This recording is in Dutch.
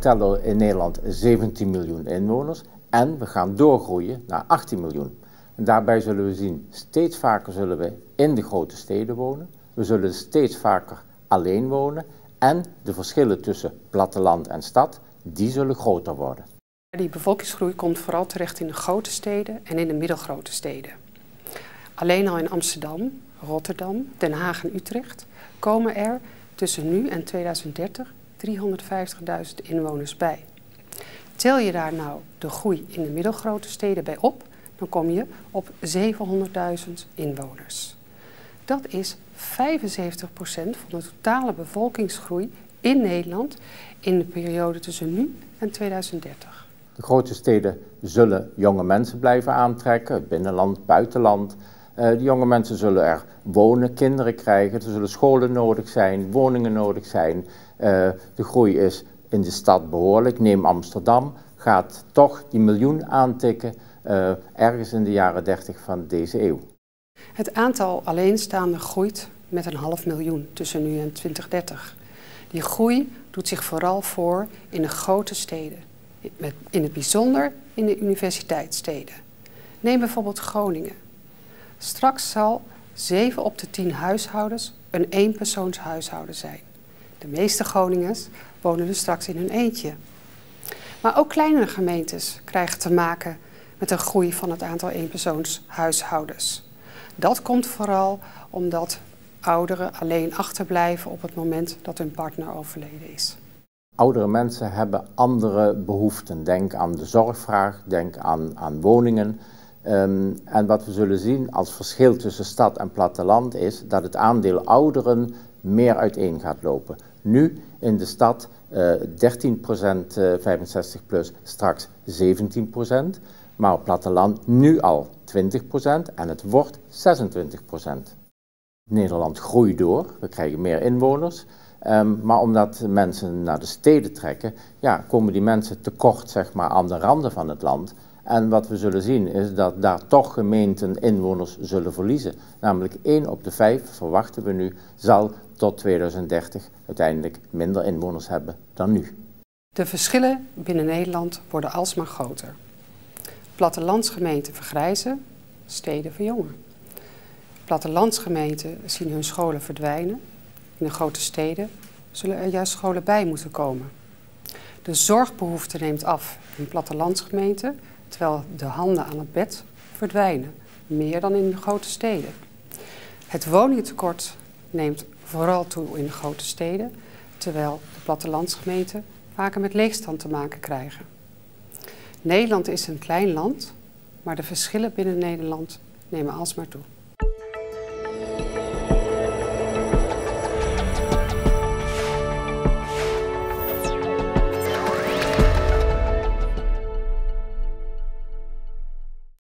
tellen in Nederland 17 miljoen inwoners en we gaan doorgroeien naar 18 miljoen. En daarbij zullen we zien, steeds vaker zullen we in de grote steden wonen. We zullen steeds vaker alleen wonen en de verschillen tussen platteland en stad, die zullen groter worden. Die bevolkingsgroei komt vooral terecht in de grote steden en in de middelgrote steden. Alleen al in Amsterdam, Rotterdam, Den Haag en Utrecht komen er tussen nu en 2030 350.000 inwoners bij. Tel je daar nou de groei in de middelgrote steden bij op, dan kom je op 700.000 inwoners. Dat is 75% van de totale bevolkingsgroei in Nederland in de periode tussen nu en 2030. De grote steden zullen jonge mensen blijven aantrekken, binnenland, buitenland. De jonge mensen zullen er wonen, kinderen krijgen, er zullen scholen nodig zijn, woningen nodig zijn. De groei is in de stad behoorlijk. Neem Amsterdam, gaat toch die miljoen aantikken ergens in de jaren 30 van deze eeuw. Het aantal alleenstaanden groeit met 500.000 tussen nu en 2030. Die groei doet zich vooral voor in de grote steden, in het bijzonder in de universiteitssteden. Neem bijvoorbeeld Groningen. Straks zal 7 op de 10 huishoudens een eenpersoonshuishouden zijn. De meeste Groningers wonen dus straks in hun eentje. Maar ook kleinere gemeentes krijgen te maken met een groei van het aantal eenpersoonshuishoudens. Dat komt vooral omdat ouderen alleen achterblijven op het moment dat hun partner overleden is. Oudere mensen hebben andere behoeften. Denk aan de zorgvraag, denk aan woningen. En wat we zullen zien als verschil tussen stad en platteland is dat het aandeel ouderen meer uiteen gaat lopen. Nu in de stad 13% 65 plus, straks 17%. Maar op platteland nu al 20% en het wordt 26%. Nederland groeit door, we krijgen meer inwoners. Maar omdat mensen naar de steden trekken, ja, komen die mensen tekort zeg maar, aan de randen van het land. En wat we zullen zien is dat daar toch gemeenten inwoners zullen verliezen. Namelijk 1 op de 5, verwachten we nu, zal tot 2030 uiteindelijk minder inwoners hebben dan nu. De verschillen binnen Nederland worden alsmaar groter. Plattelandsgemeenten vergrijzen, steden verjongen. Plattelandsgemeenten zien hun scholen verdwijnen. In de grote steden zullen er juist scholen bij moeten komen. De zorgbehoefte neemt af in plattelandsgemeenten, terwijl de handen aan het bed verdwijnen, meer dan in de grote steden. Het woningtekort neemt vooral toe in de grote steden, terwijl de plattelandsgemeenten vaker met leegstand te maken krijgen. Nederland is een klein land, maar de verschillen binnen Nederland nemen alsmaar toe.